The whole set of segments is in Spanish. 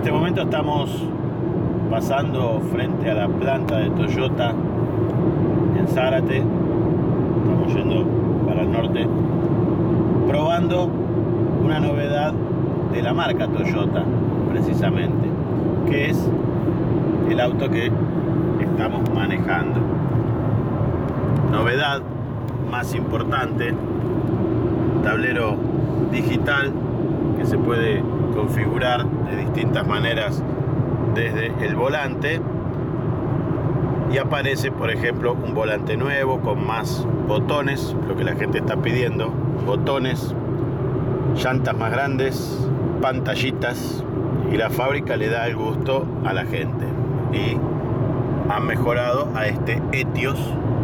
este momento estamos pasando frente a la planta de Toyota en Zárate. Estamos yendo para el norte, probando una novedad de la marca Toyota, precisamente, que es el auto que estamos manejando. Novedad más importante: tablero digital que se puede configurar de distintas maneras desde el volante, y aparece, por ejemplo, un volante nuevo con más botones, lo que la gente está pidiendo: botones, llantas más grandes, pantallitas, y la fábrica le da el gusto a la gente y han mejorado a este Etios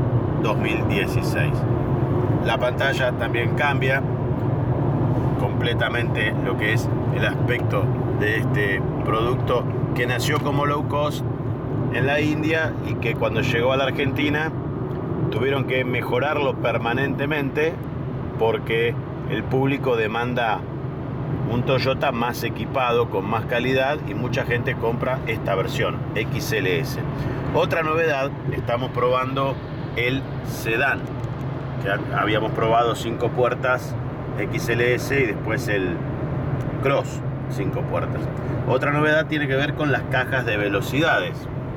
2016. La pantalla también cambia completamente lo que es el aspecto de este producto, que nació como low cost en la India y que cuando llegó a la Argentina tuvieron que mejorarlo permanentemente porque el público demanda un Toyota más equipado, con más calidad, y mucha gente compra esta versión XLS. Otra novedad: estamos probando el sedán, que habíamos probado 5 puertas XLS y después el Cross 5 puertas. Otra novedad tiene que ver con las cajas de velocidades,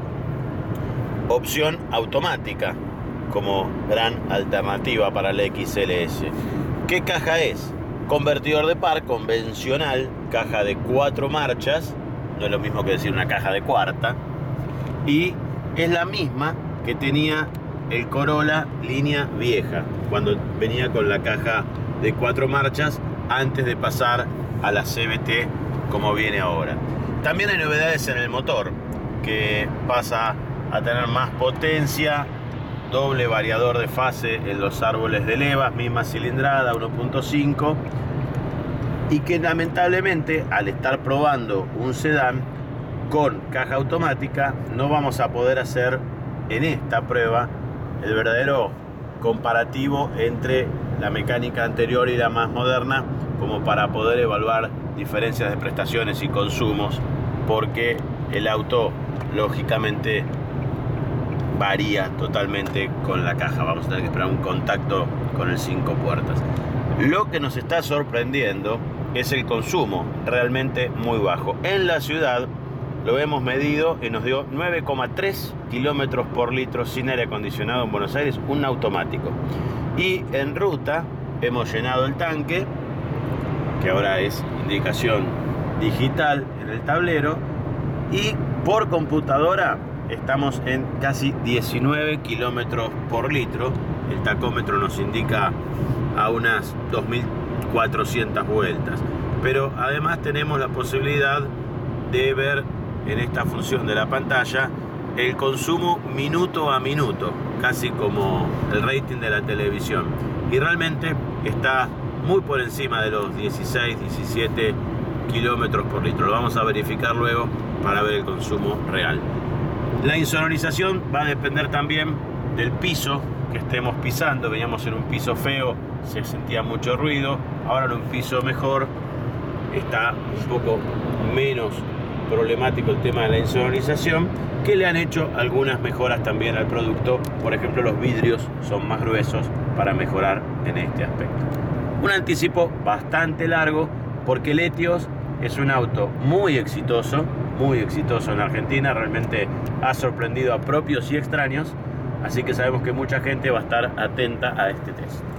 opción automática como gran alternativa para el XLS. ¿Qué caja es? Convertidor de par convencional, caja de 4 marchas, no es lo mismo que decir una caja de cuarta, y es la misma que tenía el Corolla línea vieja, cuando venía con la caja de 4 marchas antes de pasar a la CVT como viene ahora. También hay novedades en el motor, que pasa a tener más potencia, doble variador de fase en los árboles de levas, misma cilindrada 1.5, y que lamentablemente, al estar probando un sedán con caja automática, no vamos a poder hacer en esta prueba el verdadero comparativo entre la mecánica anterior y la más moderna, como para poder evaluar diferencias de prestaciones y consumos, porque el auto lógicamente varía totalmente con la caja. Vamos a tener que esperar un contacto con el 5 puertas. Lo que nos está sorprendiendo es el consumo, realmente muy bajo. En la ciudad lo hemos medido y nos dio 9,3 kilómetros por litro sin aire acondicionado en Buenos Aires, un automático. Y en ruta hemos llenado el tanque, que ahora es indicación digital en el tablero, y por computadora estamos en casi 19 kilómetros por litro. El tacómetro nos indica a unas 2.400 vueltas. Pero además tenemos la posibilidad de ver en esta función de la pantalla el consumo minuto a minuto, casi como el rating de la televisión. Y realmente está muy por encima de los 16, 17 kilómetros por litro. Lo vamos a verificar luego para ver el consumo real. La insonorización va a depender también del piso que estemos pisando. Veníamos en un piso feo, se sentía mucho ruido. Ahora en un piso mejor está un poco menos problemático el tema de la insonorización, que le han hecho algunas mejoras también al producto. Por ejemplo, los vidrios son más gruesos para mejorar en este aspecto. Un anticipo bastante largo, porque el Etios es un auto muy exitoso en Argentina. Realmente ha sorprendido a propios y extraños, así que sabemos que mucha gente va a estar atenta a este test.